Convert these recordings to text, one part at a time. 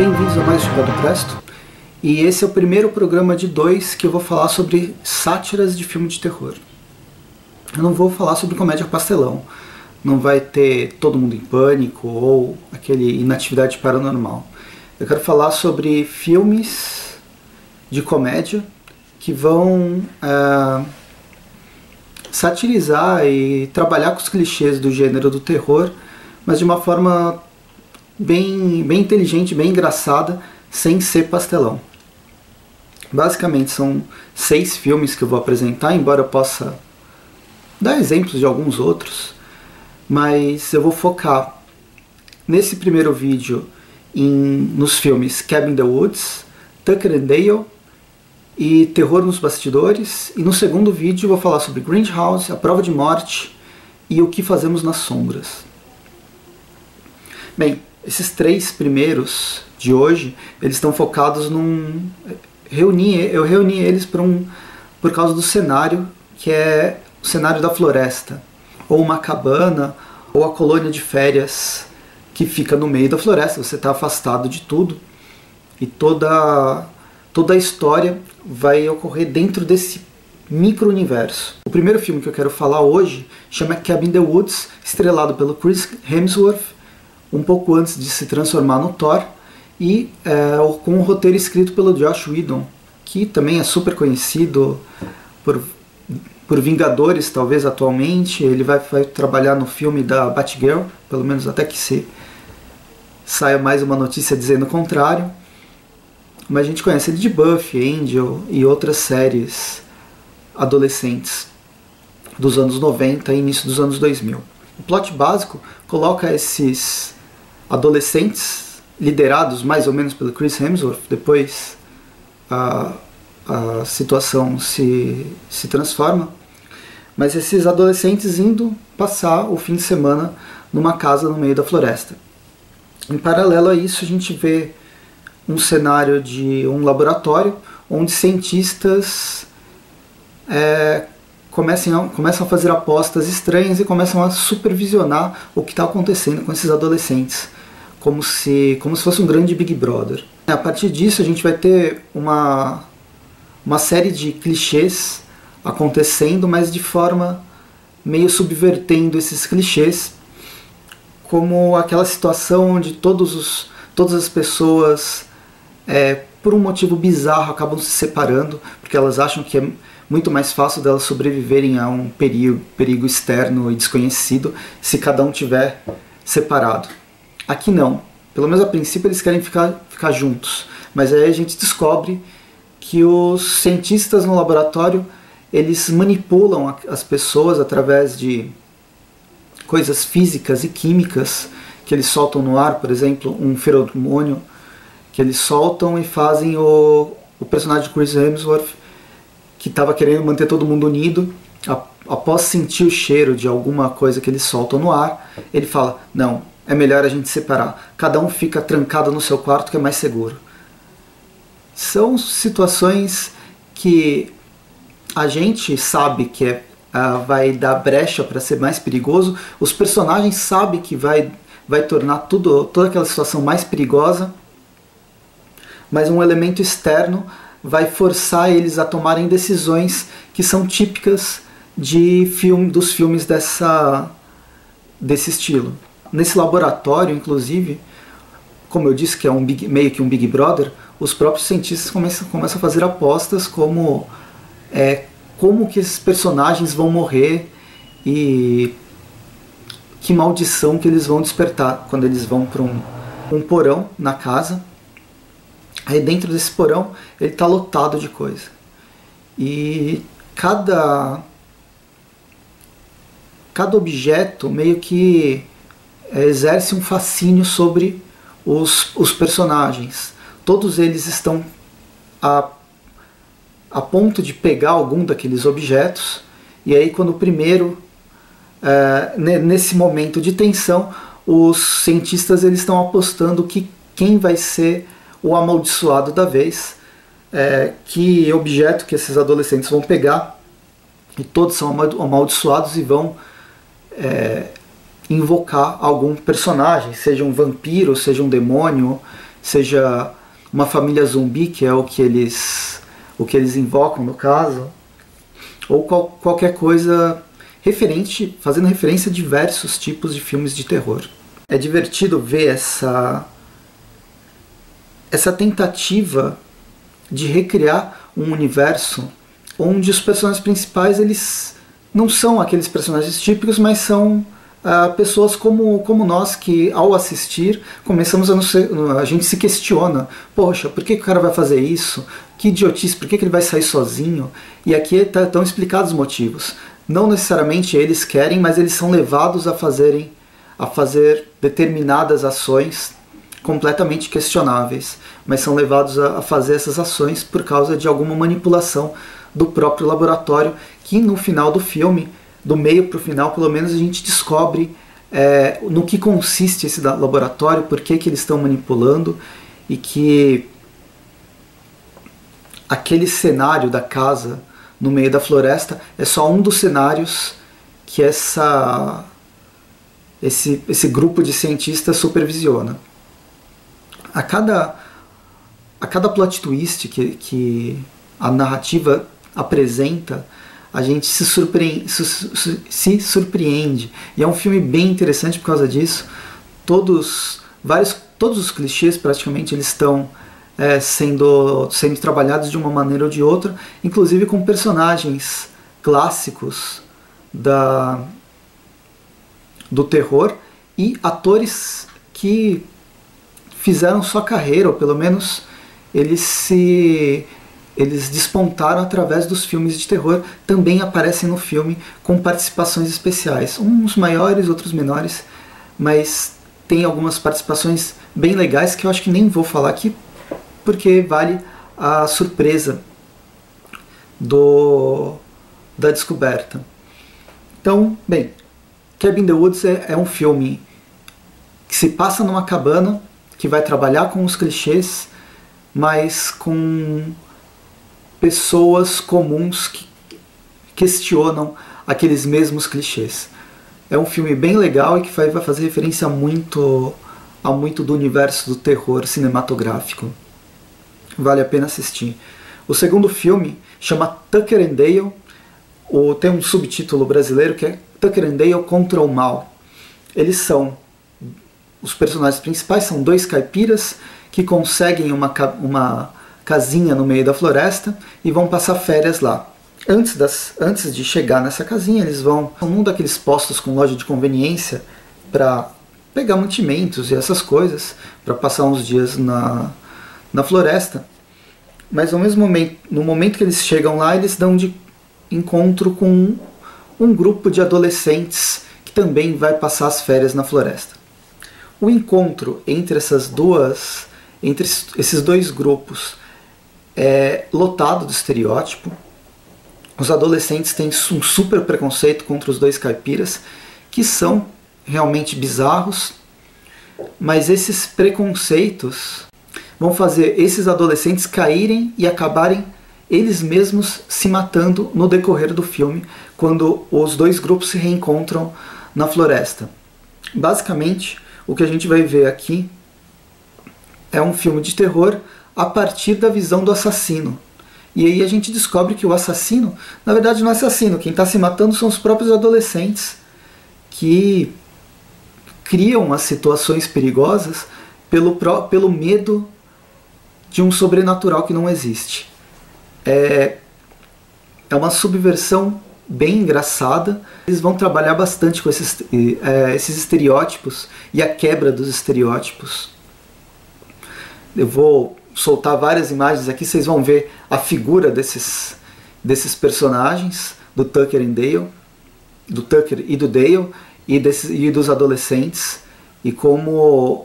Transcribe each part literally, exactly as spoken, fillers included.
bem-vindos a mais um Chapéu do Presto. E esse é o primeiro programa de dois que eu vou falar sobre sátiras de filme de terror. Eu não vou falar sobre comédia pastelão. Não vai ter Todo Mundo em Pânico ou aquele Inatividade Paranormal. Eu quero falar sobre filmes de comédia que vão é, satirizar e trabalhar com os clichês do gênero do terror, mas de uma forma bem, bem inteligente, bem engraçada, sem ser pastelão. Basicamente são seis filmes que eu vou apresentar, embora eu possa dar exemplos de alguns outros, mas eu vou focar nesse primeiro vídeo em, nos filmes Cabin in the Woods, Tucker and Dale e Terror nos Bastidores, e no segundo vídeo eu vou falar sobre Grindhouse, A Prova de Morte e O que Fazemos nas Sombras. Bem, esses três primeiros de hoje, eles estão focados num... Reuni, eu reuni eles por, um, por causa do cenário, que é o cenário da floresta, ou uma cabana, ou a colônia de férias que fica no meio da floresta. Você está afastado de tudo e toda, toda a história vai ocorrer dentro desse micro-universo. O primeiro filme que eu quero falar hoje chama Cabin in the Woods, estrelado pelo Chris Hemsworth, um pouco antes de se transformar no Thor, e é, com um roteiro escrito pelo Joss Whedon, que também é super conhecido por, por Vingadores, talvez atualmente. Ele vai, vai trabalhar no filme da Batgirl, pelo menos até que se saia mais uma notícia dizendo o contrário. Mas a gente conhece ele de Buffy, Angel e outras séries adolescentes dos anos noventa e início dos anos dois mil. O plot básico coloca esses adolescentes liderados mais ou menos pelo Chris Hemsworth. Depois a, a situação se, se transforma, mas esses adolescentes indo passar o fim de semana numa casa no meio da floresta. Em paralelo a isso, a gente vê um cenário de um laboratório onde cientistas é, começam, a, começam a fazer apostas estranhas e começam a supervisionar o que está acontecendo com esses adolescentes, como se, como se fosse um grande Big Brother. A partir disso a gente vai ter uma, uma série de clichês acontecendo, mas de forma meio subvertendo esses clichês, como aquela situação onde todos os, todas as pessoas, é, por um motivo bizarro, acabam se separando, porque elas acham que é muito mais fácil delas sobreviverem a um perigo, perigo externo e desconhecido se cada um tiver separado. Aqui não. Pelo menos a princípio eles querem ficar, ficar juntos. Mas aí a gente descobre que os cientistas no laboratório, eles manipulam as pessoas através de coisas físicas e químicas que eles soltam no ar. Por exemplo, um feromônio que eles soltam e fazem o, o personagem de Chris Hemsworth, que estava querendo manter todo mundo unido, após sentir o cheiro de alguma coisa que eles soltam no ar, ele fala, não, é melhor a gente separar. Cada um fica trancado no seu quarto, que é mais seguro. São situações que a gente sabe que é, uh, vai dar brecha para ser mais perigoso. Os personagens sabem que vai, vai tornar tudo, toda aquela situação mais perigosa, mas um elemento externo vai forçar eles a tomarem decisões que são típicas de filme, dos filmes dessa, desse estilo. Nesse laboratório, inclusive, como eu disse que é um big, meio que um Big Brother, os próprios cientistas começam, começam a fazer apostas como, é, como que esses personagens vão morrer e que maldição que eles vão despertar quando eles vão para um, um porão na casa. Aí dentro desse porão ele está lotado de coisa. E cada, cada objeto meio que exerce um fascínio sobre os, os personagens. Todos eles estão a, a ponto de pegar algum daqueles objetos, e aí quando o primeiro, é, nesse momento de tensão, os cientistas eles estão apostando que quem vai ser o amaldiçoado da vez, é, que objeto que esses adolescentes vão pegar, e todos são amaldiçoados e vão é, invocar algum personagem, seja um vampiro, seja um demônio, seja uma família zumbi, que é o que eles, o que eles invocam no caso, ou qual, qualquer coisa referente, fazendo referência a diversos tipos de filmes de terror. É divertido ver essa, essa tentativa de recriar um universo onde os personagens principais eles não são aqueles personagens típicos, mas são uh, pessoas como, como nós, que ao assistir começamos a, não ser, a gente se questiona, poxa, por que, que o cara vai fazer isso? Que idiotice, por que, que ele vai sair sozinho? E aqui estão explicados os motivos. Não necessariamente eles querem, mas eles são levados a fazerem, a fazer determinadas ações completamente questionáveis, mas são levados a, a fazer essas ações por causa de alguma manipulação do próprio laboratório, que no final do filme, do meio para o final, pelo menos a gente descobre é, no que consiste esse laboratório, por que, que eles estão manipulando, e que aquele cenário da casa no meio da floresta é só um dos cenários que essa, esse, esse grupo de cientistas supervisiona. A cada, a cada plot twist que, que a narrativa apresenta, a gente se surpreende, se surpreende. E é um filme bem interessante por causa disso. Todos, vários, todos os clichês praticamente eles estão é, sendo, sendo trabalhados de uma maneira ou de outra, inclusive com personagens clássicos da, do terror e atores que fizeram sua carreira, ou pelo menos eles se eles despontaram através dos filmes de terror, também aparecem no filme com participações especiais, uns maiores, outros menores, mas tem algumas participações bem legais que eu acho que nem vou falar aqui, porque vale a surpresa do, da descoberta. Então, bem, Cabin in the Woods é, é um filme que se passa numa cabana, que vai trabalhar com os clichês, mas com pessoas comuns que questionam aqueles mesmos clichês. É um filme bem legal e que vai fazer referência muito, a muito do universo do terror cinematográfico. Vale a pena assistir. O segundo filme chama Tucker and Dale, ou tem um subtítulo brasileiro que é Tucker and Dale contra o Mal. Eles são, os personagens principais são dois caipiras que conseguem uma, uma casinha no meio da floresta e vão passar férias lá. Antes, das, antes de chegar nessa casinha, eles vão num daqueles postos com loja de conveniência para pegar mantimentos e essas coisas, para passar uns dias na, na floresta. Mas no mesmo momento, no momento que eles chegam lá, eles dão de encontro com um, um grupo de adolescentes que também vai passar as férias na floresta. O encontro entre essas duas, entre esses dois grupos é lotado de estereótipo. Os adolescentes têm um super preconceito contra os dois caipiras, que são realmente bizarros, mas esses preconceitos vão fazer esses adolescentes caírem e acabarem eles mesmos se matando no decorrer do filme, quando os dois grupos se reencontram na floresta. Basicamente, o que a gente vai ver aqui é um filme de terror a partir da visão do assassino. E aí a gente descobre que o assassino, na verdade não é assassino, quem está se matando são os próprios adolescentes que criam as situações perigosas pelo, pelo medo de um sobrenatural que não existe. É, é uma subversão bem engraçada. Eles vão trabalhar bastante com esses, é, esses estereótipos e a quebra dos estereótipos. Eu vou soltar várias imagens aqui, vocês vão ver a figura desses, desses personagens, do Tucker e Dale, do Tucker e do Dale, e, desses, e dos adolescentes, e como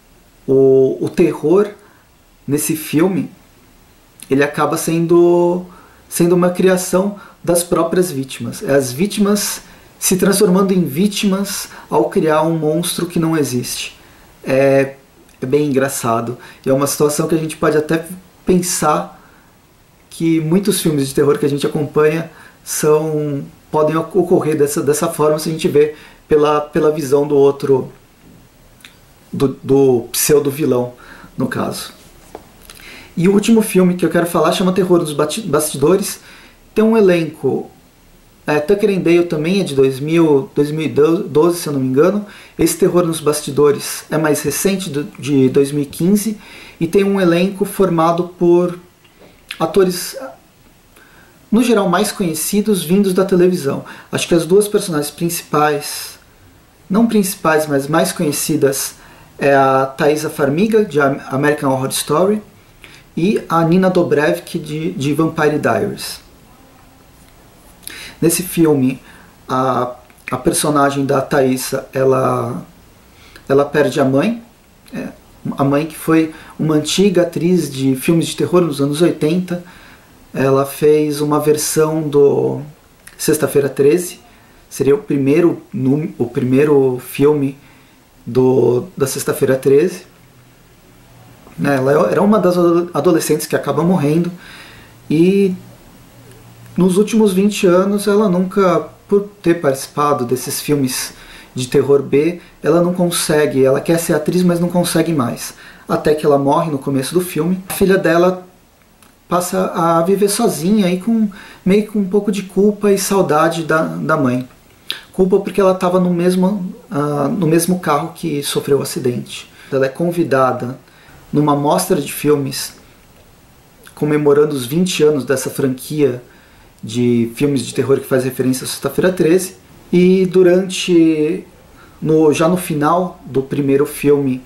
o, o terror nesse filme ele acaba sendo, sendo uma criação das próprias vítimas. É as vítimas se transformando em vítimas ao criar um monstro que não existe. É É bem engraçado. E é uma situação que a gente pode até pensar que muitos filmes de terror que a gente acompanha são, podem ocorrer dessa, dessa forma se a gente vê pela, pela visão do outro, do, do pseudo-vilão no caso. E o último filme que eu quero falar chama Terror dos Bastidores. Tem um elenco... É, Tucker and Dale também é de dois mil, dois mil e doze, se eu não me engano. Esse Terror nos Bastidores é mais recente, de dois mil e quinze. E tem um elenco formado por atores, no geral, mais conhecidos, vindos da televisão. Acho que as duas personagens principais, não principais, mas mais conhecidas, é a Taissa Farmiga, de American Horror Story, e a Nina Dobrev, de, de Vampire Diaries. Nesse filme, a, a personagem da Taissa, ela, ela perde a mãe, é, a mãe que foi uma antiga atriz de filmes de terror nos anos oitenta. Ela fez uma versão do Sexta-feira treze, seria o primeiro, o primeiro filme do, da Sexta-feira treze. Ela era uma das adolescentes que acaba morrendo, e nos últimos vinte anos ela nunca, por ter participado desses filmes de terror B, ela não consegue, ela quer ser atriz, mas não consegue mais. Até que ela morre no começo do filme. A filha dela passa a viver sozinha e com meio com um pouco de culpa e saudade da, da mãe. Culpa porque ela estava no mesmo, uh, no mesmo carro que sofreu o acidente. Ela é convidada numa mostra de filmes comemorando os vinte anos dessa franquia de filmes de terror que faz referência à Sexta-feira treze. E durante, no, já no final do primeiro filme,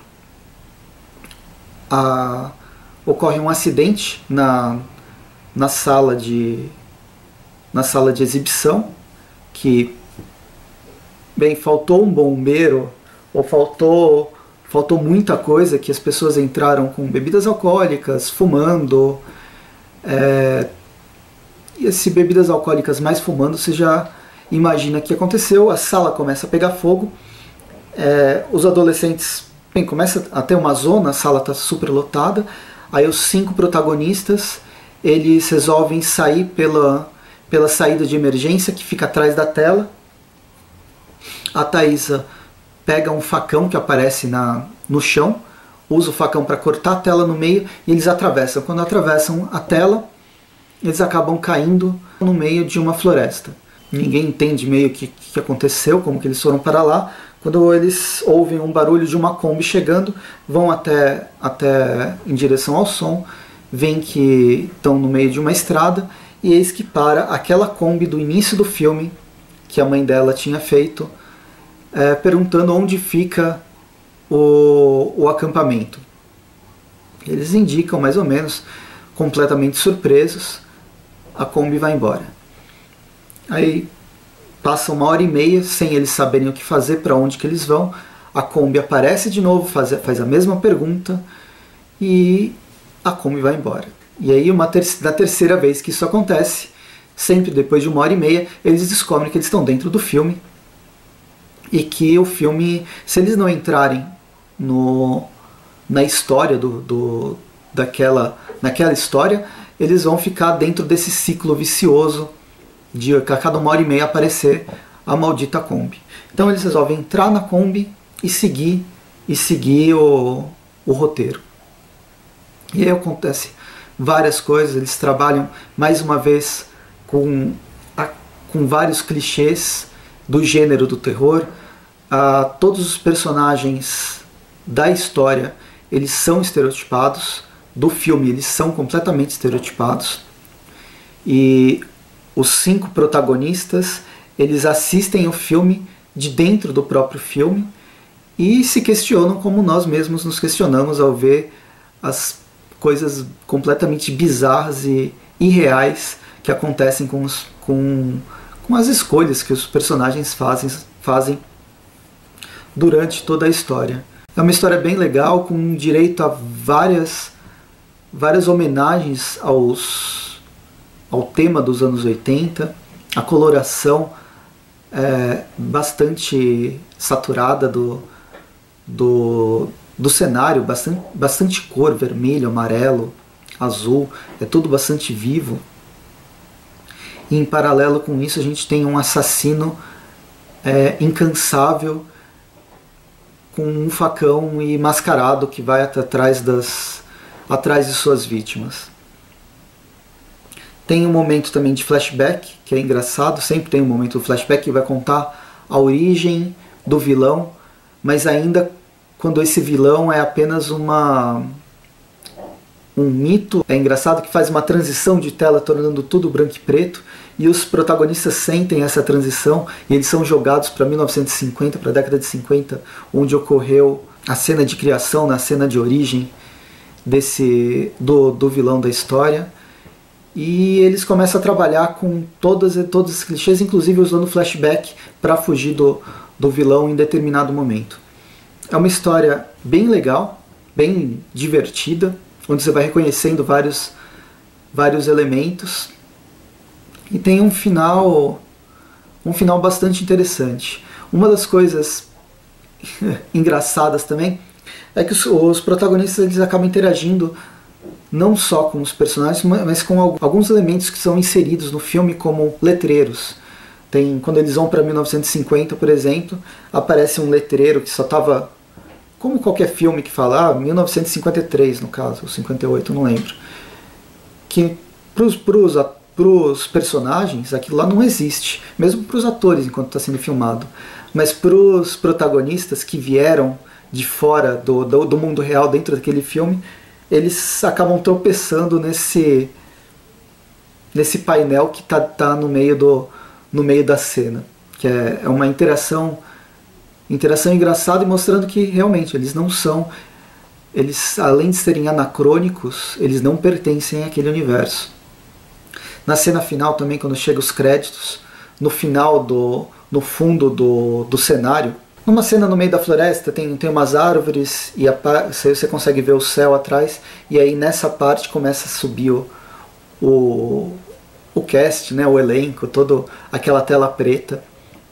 a, ocorre um acidente na, na, sala de, na sala de exibição, que, bem, faltou um bombeiro, ou faltou, faltou muita coisa, que as pessoas entraram com bebidas alcoólicas, fumando, é, e se bebidas alcoólicas mais fumando, você já imagina o que aconteceu. A sala começa a pegar fogo, é, os adolescentes, bem, começa a ter uma zona, a sala está super lotada. Aí os cinco protagonistas, eles resolvem sair pela, pela saída de emergência que fica atrás da tela. A Taissa pega um facão que aparece na, no chão, usa o facão para cortar a tela no meio e eles atravessam. Quando atravessam a tela, eles acabam caindo no meio de uma floresta. Ninguém entende meio que que aconteceu, como que eles foram para lá. Quando eles ouvem um barulho de uma Kombi chegando, vão até, até em direção ao som, veem que estão no meio de uma estrada, e eis que para aquela Kombi do início do filme, que a mãe dela tinha feito, é, perguntando onde fica o, o acampamento. Eles indicam mais ou menos, completamente surpresos, a Kombi vai embora. Aí passa uma hora e meia sem eles saberem o que fazer, para onde que eles vão. A Kombi aparece de novo, faz, faz a mesma pergunta e a Kombi vai embora. E aí, uma ter da terceira vez que isso acontece, sempre depois de uma hora e meia, eles descobrem que eles estão dentro do filme e que o filme, se eles não entrarem no, na história do, do, daquela, naquela história, eles vão ficar dentro desse ciclo vicioso de a cada uma hora e meia aparecer a maldita Kombi. Então eles resolvem entrar na Kombi e seguir, e seguir o, o roteiro. E aí acontece várias coisas, eles trabalham mais uma vez com, a, com vários clichês do gênero do terror. Ah, todos os personagens da história, eles são estereotipados, do filme eles são completamente estereotipados. E os cinco protagonistas, eles assistem o filme de dentro do próprio filme e se questionam como nós mesmos nos questionamos ao ver as coisas completamente bizarras e irreais que acontecem com, os, com, com as escolhas que os personagens fazem, fazem durante toda a história. É uma história bem legal, com direito a várias, várias homenagens aos ao tema dos anos oitenta, a coloração é bastante saturada do, do, do cenário, bastante, bastante cor, vermelho, amarelo, azul, é tudo bastante vivo. E em paralelo com isso a gente tem um assassino é, incansável com um facão e mascarado que vai atrás, das, atrás de suas vítimas. Tem um momento também de flashback, que é engraçado, sempre tem um momento do flashback que vai contar a origem do vilão, mas ainda quando esse vilão é apenas uma, um mito. É engraçado que faz uma transição de tela, tornando tudo branco e preto, e os protagonistas sentem essa transição, e eles são jogados para mil novecentos e cinquenta, para a década de cinquenta, onde ocorreu a cena de criação, na cena de origem desse, do, do vilão da história. E eles começam a trabalhar com todas, todos os clichês, inclusive usando flashback para fugir do, do vilão em determinado momento. É uma história bem legal, bem divertida, onde você vai reconhecendo vários, vários elementos. E tem um final, um final bastante interessante. Uma das coisas engraçadas também é que os, os protagonistas eles acabam interagindo não só com os personagens, mas com alguns elementos que são inseridos no filme como letreiros. Tem, quando eles vão para mil novecentos e cinquenta, por exemplo, aparece um letreiro que só estava, como qualquer filme que fala, ah, mil novecentos e cinquenta e três no caso, ou cinquenta e oito, não lembro, que para os personagens aquilo lá não existe, mesmo para os atores enquanto está sendo filmado, mas para os protagonistas que vieram de fora do, do, do mundo real dentro daquele filme, eles acabam tropeçando nesse, nesse painel que está tá no, meio do, no meio da cena, que é, é uma interação, interação engraçada e mostrando que realmente eles não são, eles além de serem anacrônicos, eles não pertencem àquele universo. Na cena final também, quando chega os créditos, no final, do, no fundo do, do cenário, numa cena no meio da floresta, tem, tem umas árvores e a, você, você consegue ver o céu atrás, e aí nessa parte começa a subir o, o, o cast, né, o elenco, toda aquela tela preta,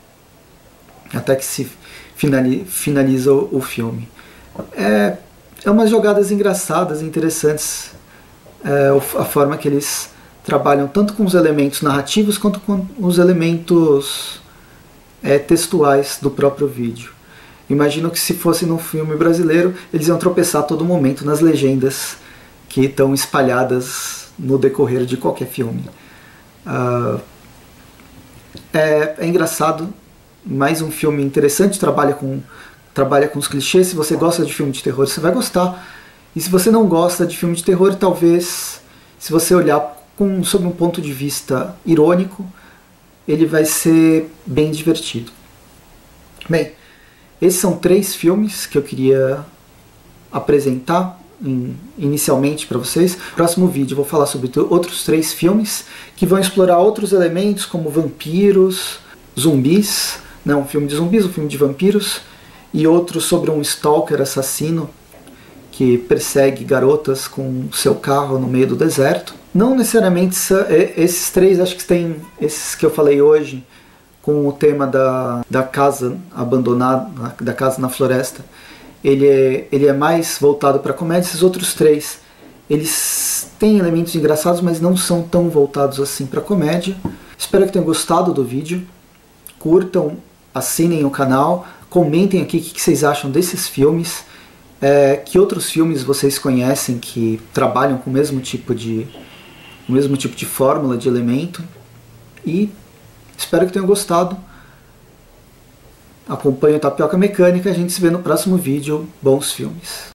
até que se finaliza, finaliza o, o filme. É, é umas jogadas engraçadas, interessantes, é, a forma que eles trabalham tanto com os elementos narrativos quanto com os elementos É, textuais do próprio vídeo. Imagino que se fosse num filme brasileiro, eles iam tropeçar a todo momento nas legendas que estão espalhadas no decorrer de qualquer filme. Uh, é, é engraçado, mais um filme interessante, trabalha com, trabalha com os clichês. Se você gosta de filme de terror, você vai gostar. E se você não gosta de filme de terror, talvez, se você olhar com, sob um ponto de vista irônico, ele vai ser bem divertido. Bem, esses são três filmes que eu queria apresentar in, inicialmente para vocês. No próximo vídeo eu vou falar sobre outros três filmes que vão explorar outros elementos como vampiros, zumbis, né, um filme de zumbis, um filme de vampiros, e outro sobre um stalker assassino que persegue garotas com seu carro no meio do deserto. Não necessariamente esses três, acho que tem esses que eu falei hoje, com o tema da, da casa abandonada, da casa na floresta, ele é, ele é mais voltado para comédia. Esses outros três, eles têm elementos engraçados, mas não são tão voltados assim para comédia. Espero que tenham gostado do vídeo, curtam, assinem o canal, comentem aqui o que vocês acham desses filmes, é, que outros filmes vocês conhecem que trabalham com o mesmo tipo de o mesmo tipo de fórmula, de elemento, e espero que tenham gostado. Acompanhe o Tapioca Mecânica, a gente se vê no próximo vídeo. Bons filmes!